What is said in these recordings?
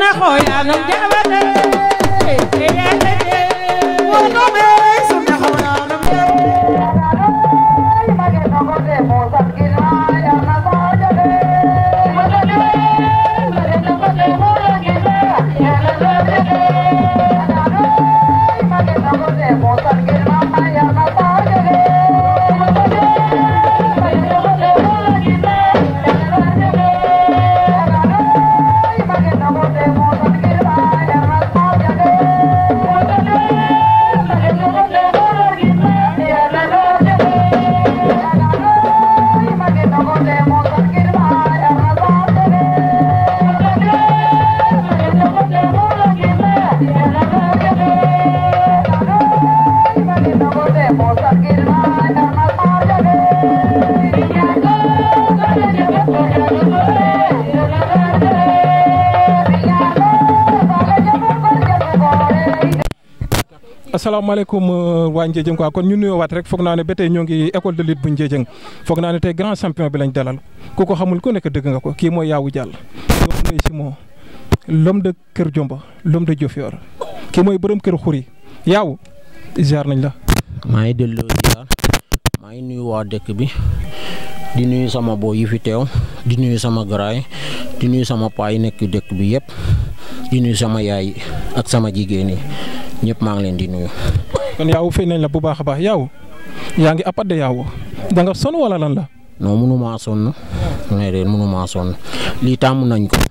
asalaamaaleykum waa Ndiédiène quoi kon ñu nuyoowaat rek foog naa ne ba tey ñoo ngi école de lutte bu Ndiédiène foog naa ne tey grand champion bi lañ dalal ku ko xamul ku nekk dëgg nga ko kii mooy Yawou Dial doomu Ndeye Simon l'homme de Kër Jomba l'homme de Diofior kii mooy borom kër xuri Yawou ziar nañ la. maa ngi delloo ziar maa ngi nuyu waa dëkk bi di nuyu sama boo yi fi teew di nuyu sama garaay di nuyu sama paa yi nekk dëkk bi yëpp di nuyu sama yaay ak sama jigéen yi ñëpp maa ngi leen di nuyu. kon Yawou fay nañ la bu baax a baax Yawou yaa ngi appat de Yawou da nga sonn wala lan la. non mënumaa sonn nee de mënumaa sonn lii tàmm nañ ko.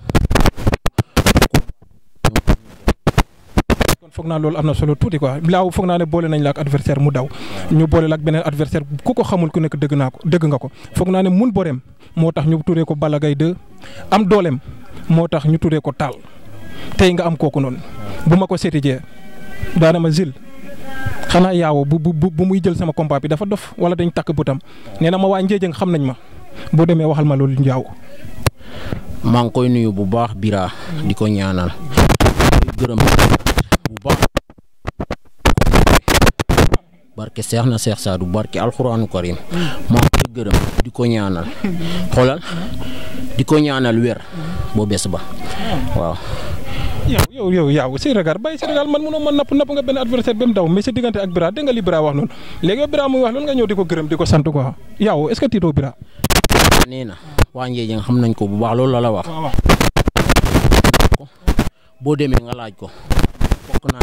kon foog naa loolu am na solo tuuti quoi Yawou foog naa ne boole nañ la ak adversaire mu daw ñu boole la ak beneen adversaire ku ko xamul ku nekk dëgg nga ko foog naa ne mun boreem moo tax ñu turee ko Balla Gaye 2 am dooleem moo tax ñu turee ko Taal tey nga am kooku noonu bu ma ko seeti jee daana ma zil xanaa Yawou bu muy jël sama combat bi dafa dof wala dañ takk butam nee na ma waa Ndiédiène xam nañ ma boo demee waxal ma loolu Yawou. maa ngi koy nuyu bu baax Bira di ko ñaanal gërëm bu baax barke Seex na Seex Saadu barke alxuraanu karim maa ngi koy gërëm di ko ñaanal xoolal di ko ñaanal wér boo bés ba waaw. yow Yawou Sénégal bàyyi Sénégal man mënoo ma napp nga benn adversaire ba mu daw mais sa diggante ak Bira dégg nga li Bira wax noonu léegi yow Bira muy wax loolu nga ñëw di ko gërëm di ko sant quoi Yawou est-ce que tiitoo Bira. nee na waa Ndiédiène xam nañ ko bu baax loolu la wax. boo demee nga laaj ko bokk naa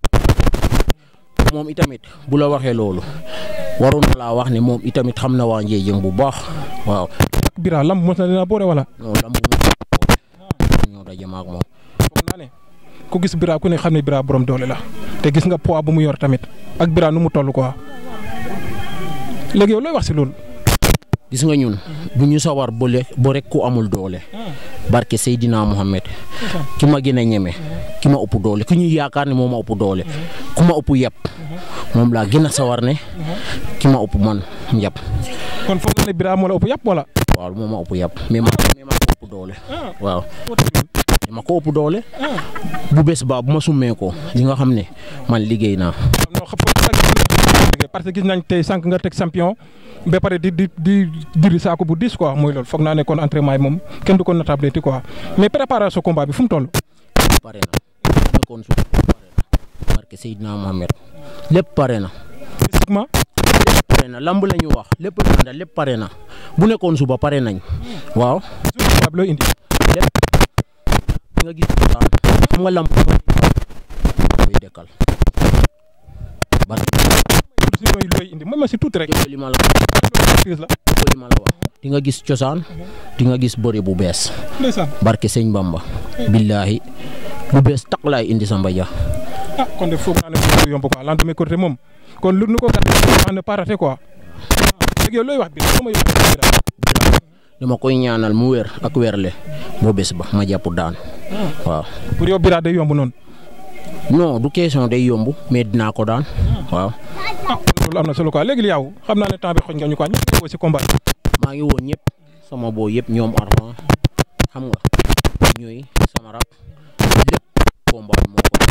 moom itamit bu la waxee loolu waroon na laa wax ne moom itamit xam na waa Ndiédiène bu baax waaw. Bira lamb mos na dina boole wala. non lamb mu ñoo daje ma ak moom. foog naa ne ku gis Bira ku ne xam ne Bira borom doole la te gis nga poids bu mu yor tamit ak Bira nu mu toll quoi léegi yow looy wax si loolu. gis nga ñun bu ñu sawar bo rek ku amul doole barke Seydina Mohamed ki ma gën a ñeme ki ma ëpp doole ki ñu yaakaar ne moo ma ëpp doole ku ma ëpp yàpp moom laa gën a sawar ne ki ma ëpp man yàpp. kon foog nga ne Bira moo la ëpp yàpp wala. waaw moo ma ëpp yàpp mais ma ko ëpp doole waaw. ma ko ëpp doole bu bés ba bu ma summee ko li nga xam ne man liggéey naa. parce que gis nañ tey sànq nga teg champion ba pare di diri saako bu 10 quoi mooy loolu foog naa ne kon entraînement yi moom kenn du ko natable ti quoi mais préparation combat bi fu mu toll. pare na nekkoon suuf pare na barke Seydina Mohamed lépp pare na. physiquement. lépp pare na lamb la ñu wax lépp pare na bu nekkoon suba pare nañ waaw. suuf looy indi. lépp nga gis xam nga lamb koy dekkal barke looy indi ma si tuuti rek. li ma la wax di nga gis cosaan di nga gis bëri bu bees barke Sëñ Bamba billaahi bu bees taq laay indi sa mbaja. kon de foog naa ne yomb quoi lendemain côté moom kon lu nu ko gàtt ne pas raté quoi léegi yow looy wax bi dama koy ñaanal mu wér ak wérle boo bés ba ma jàpp daan waaw. pour yow Bira day yomb noonu. non du question day yomb mais dinaa ko daan waaw. loolu am na solo quoi léegi Yawou xam naa ne temps bi xoñ nga ñu quoi ñëpp ci combat. maa ngi woon ñëpp sama boo yëpp ñoom Arfan xam nga ñooy sama rab lépp combat moo ko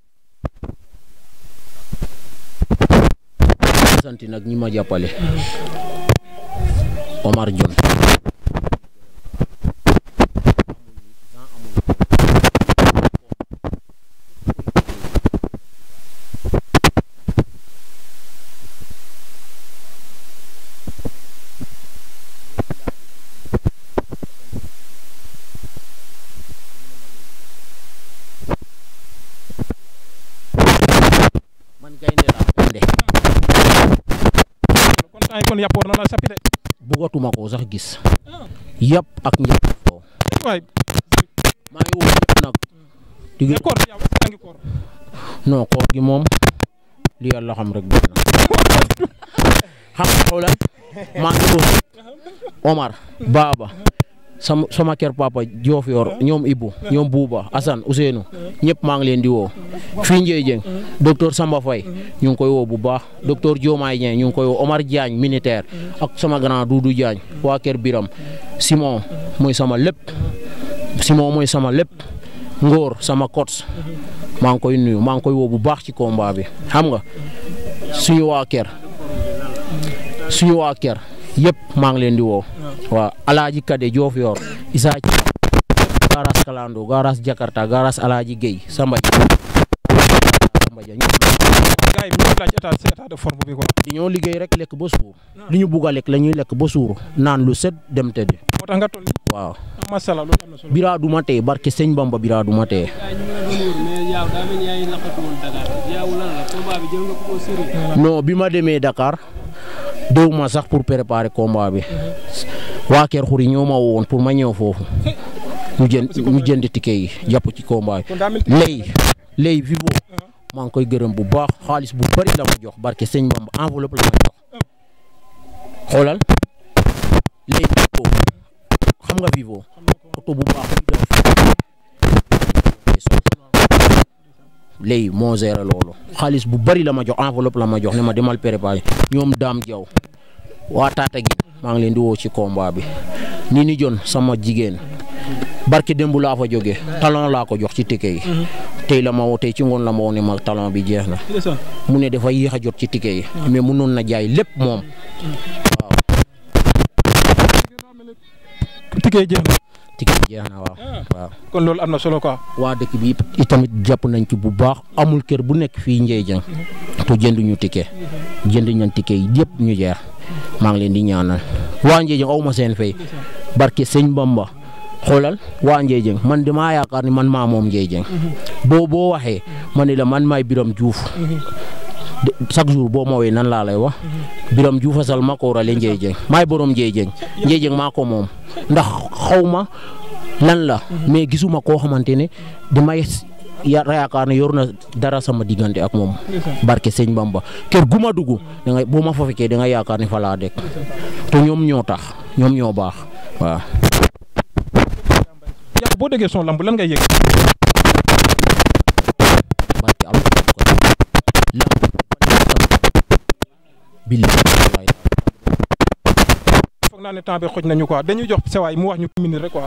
sant nag ñi ma jàppale Omar Dione yàpp war na la sappi de. bëggatuma ko sax gis yëpp ak njëkk ko waay maa ngi woo ñëpp nag mais koor yow est-ce que yaa ngi koor. non koor gi moom li yàlla xam rek doy na xam nga xoolal maa ngi woo Omar Baba sama kër papa Diofior ñoom Ibou ñoom Bouba Assane Ousseynou ñëpp maa ngi leen di woo fii Ndiédiène docteur Samba Faye ñu ngi koy woo bu baax docteur Diomaye Dieng ñu ngi koy woo Omar Diagne militaire ak sama grand Doudou Diagne waa kër Biram Simon mooy sama lépp Ngor sama coach maa ngi koy nuyu maa ngi koy woo bu baax ci combat bi xam nga suñu waa kër yëpp maa ngi leen di woo waaw Alaaji Kade Diofior Issa garas Kalando garas Jakarta garas Alaaji Gueye Samba Dia gars yi ñu laaj état de forme bi quoi. di ñoo liggéey rek lekk ba suur li ñu bugg a lekk la ñuy lekk ba suur naan lu set dem tëddi. moo tax nga toll waaw. macha allah loolu am na solo. Bira du ma tee barke Sëñ Bamba Bira du ma tee. non bi ma demee Dakar déw ma sax pour préparer combat bi waa Kër Xuri ñoo ma woon pour ma ñëw foofu ñu jënd ticket yi jàpp ci combat bi lay Vivo maa ngi koy gërëm bu baax xaalis bu bari la ma jox barke Sëñ Bamba enveloppe la ma jox xoolal lay Vivo xam nga Vivo oto bu baax lay moo géré loolu xaalis bu bari la ma jox enveloppe la ma jox ne ma demal préparer ñoom Dame Diaw waa Tataguine maa ngi leen di woo ci combat bi ni jon sama jigéen barke démb laa fa jógee talon laa ko jox ci ticket yi tey la ma woo tey ci ngoon la ma woo ne ma talon bi jeex na mu ne dafa yéex a jot ci ticket yi mais mënoon na jaay lépp moom waaw. ticket jeex na waaw. kon loolu am na solo quoi. waa dëkk bi itamit jàpp nañ ci bu baax amul kër bu nekk fii Ndiédiène te jënduñu ticket jënd nañ ticket yi yëpp ñu jeex maa ngi leen di ñaanal waa Ndiédiène aw ma seen fay barke Sëñ Bamba xoolal waa Ndiédiène man damaa yaakaar ni man maa moom Ndiédiène boo waxee ma ne la man maay Biram Diouf chaque jour boo ma wee nan laa lay wax Biram Diouf asal ma ko warale Ndiédiène maay borom Ndiédiène maa ko moom ndax xaw ma lan la mais gisuma koo xamante ne damay yaakaar ne yor na dara sama diggante ak moom barke Sëñ Bamba kër gu ma dugg da ngay boo ma fa fekkee da nga yaakaar ne fa laa dëkk te ñoom ñoo tax ñoom ñoo baax waaw. yaa boo déggee son lamb lan ngay yëg. barke Allah lamb billahi foog naa ne temps bi xoj nañu quoi dañuy jox sewaay mu wax ñu minute rek quoi.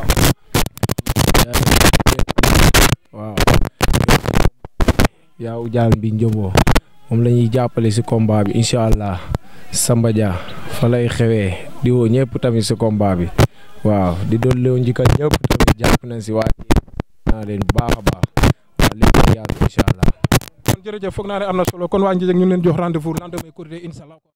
waaw yaaw jaal bi njëboo moom la ñuy jàppale si combat bi incha allah Samba Dia fa lay xewee di woo ñëpp tamit si combat bi waaw di doon leew njëkkal ñëpp tamit jàpp nañ si waa naa leen baax a baax waaw lépp yàgg incha allah. kon jërëjëf foog naa ne am na solo kon waa Ndiédiène ñu leen jox rendez-vous lendemain Korité incha allah.